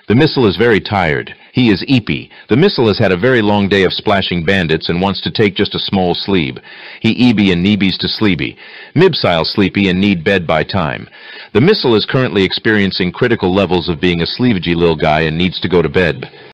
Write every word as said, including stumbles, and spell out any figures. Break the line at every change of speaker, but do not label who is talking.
The missile is very tired. He is eepy. The missile has had a very long day of splashing bandits and wants to take just a small sleeb. He eeby and neebies to sleeby. Mibsile sleepy and need bed by time. The missile is currently experiencing critical levels of being a sleevgy lil guy and needs to go to bed.